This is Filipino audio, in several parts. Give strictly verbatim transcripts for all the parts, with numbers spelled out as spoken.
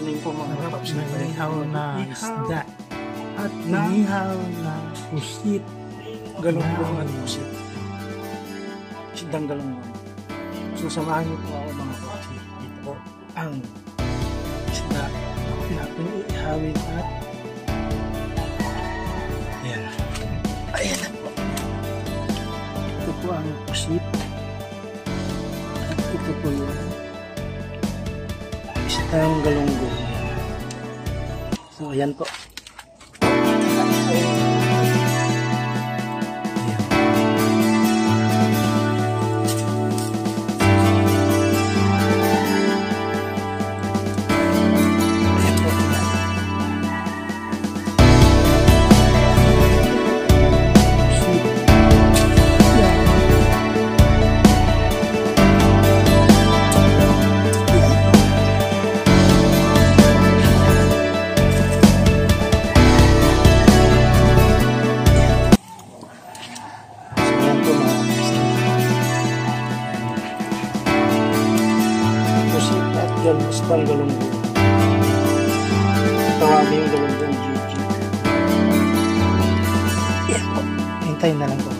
amin po mga Sarap paps. na inihaw na Ihaw. isda at Na- inihaw na pusit. Galunggong Yan. at pusit. Sidang galunggong. So samahan niyo po ako mga paps. Dito po ang isda na ating iihawin at ayan. Ayan na po. Ito po ang pusit. At ito po yung isdang galunggong. So ayan po. Ayan. Ayan po. Pusit. So ayan po mga paps. Pusit at gal- isdang galunggong. Tawagin yung galunggong G G. Ayan po. Hintayin na lang po.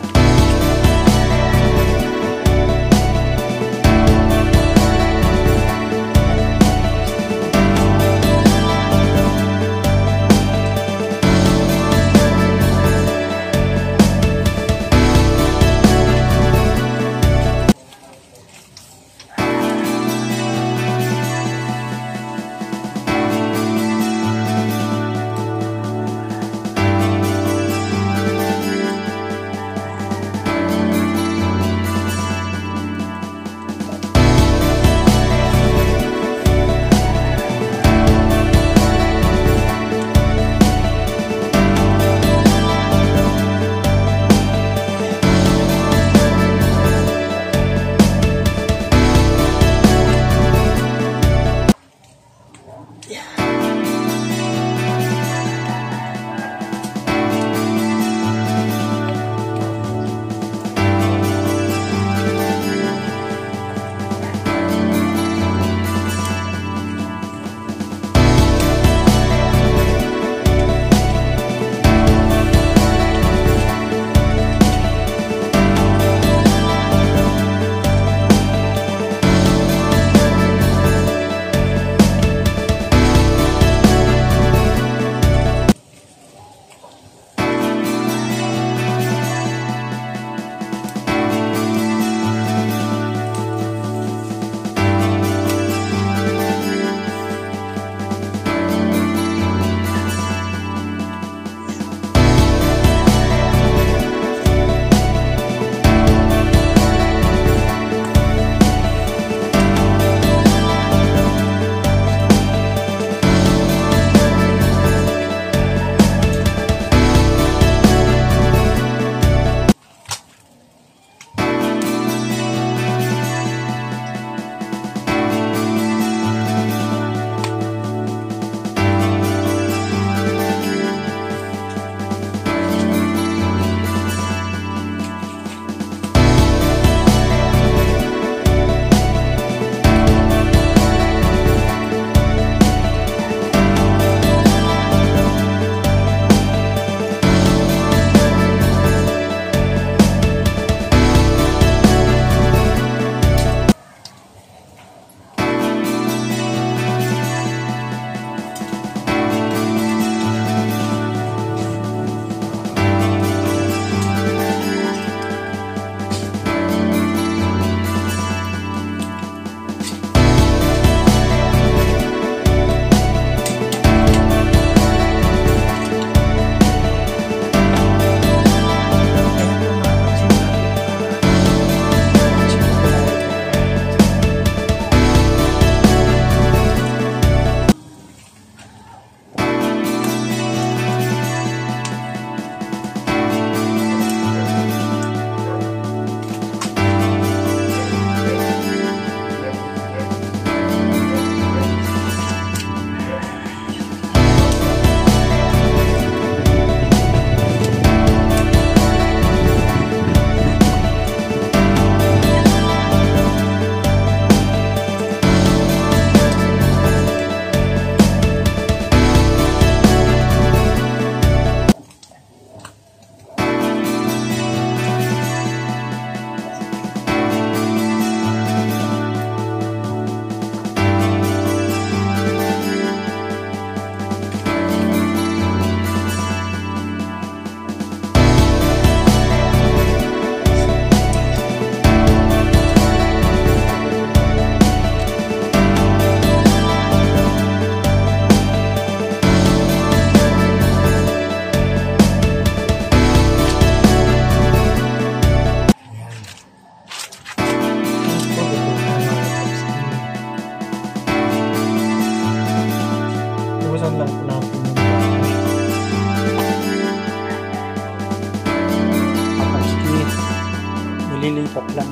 lumilipat lang.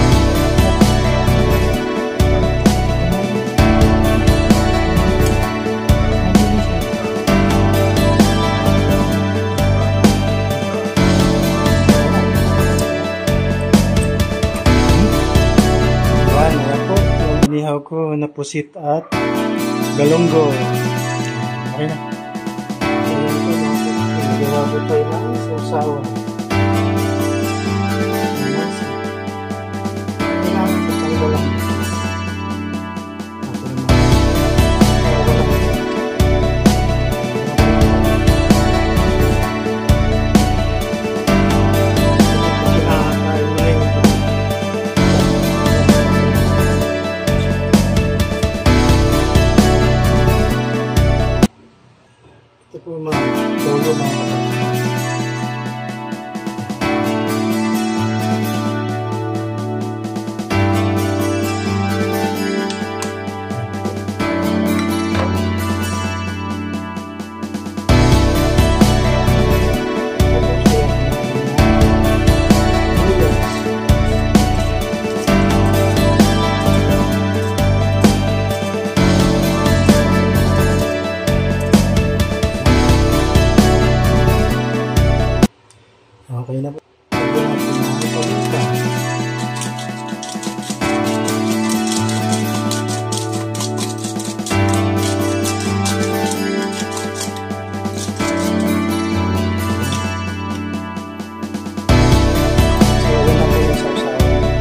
Yan, yan po. Yung inihaw ko na pusit at galunggo. Okay na. Ayan po, mga po. Nagawa ko tayo ng sausawan. Kailangan po talaga lang. Ako naman. Kinakain mo na yung ito po mga toyo mga kapatid. Okay na po. Lagyan natin ng paminta. So, yan na po yung sausawan.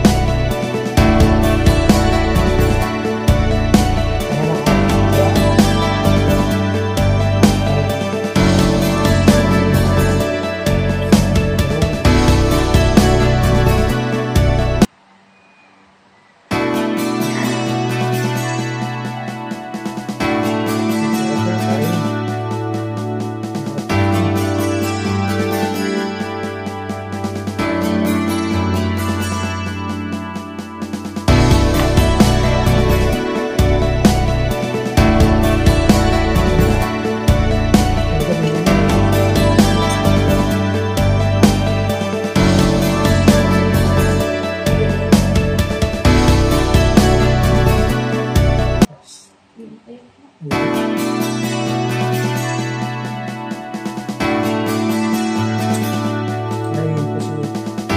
Ayan na po. Ayun po siya.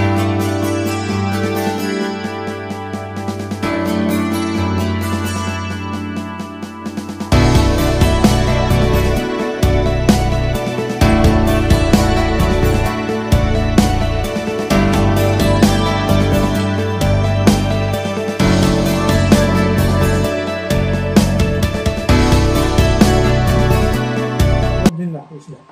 Huwag din na, please na.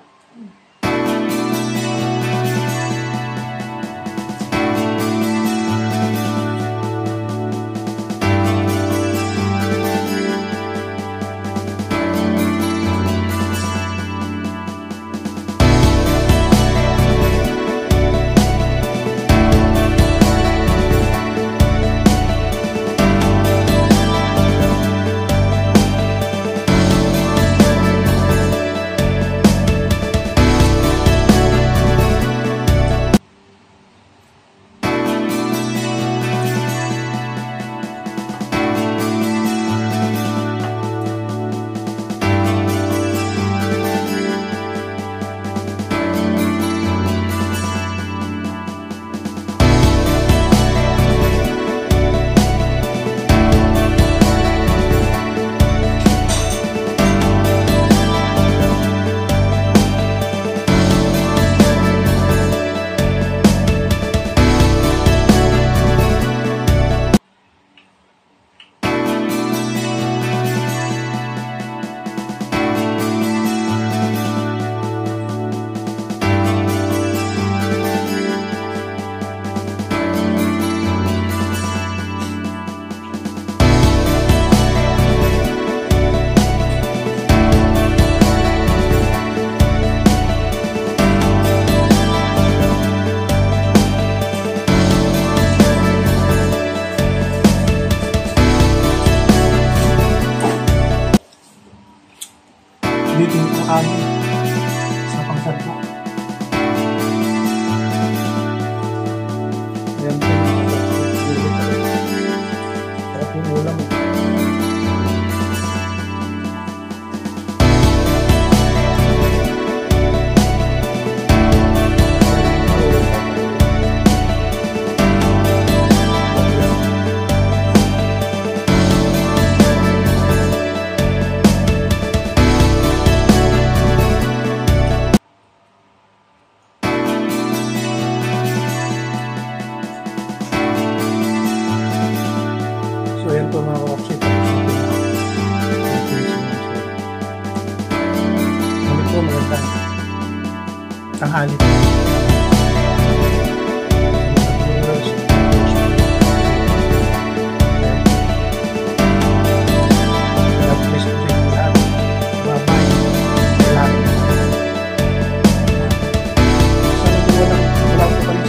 tanghali.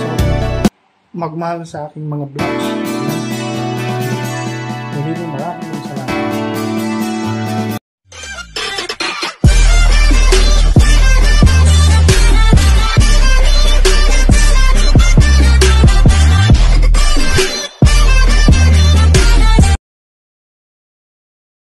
Magmahal sa aking mga vlogs. Maraming maraming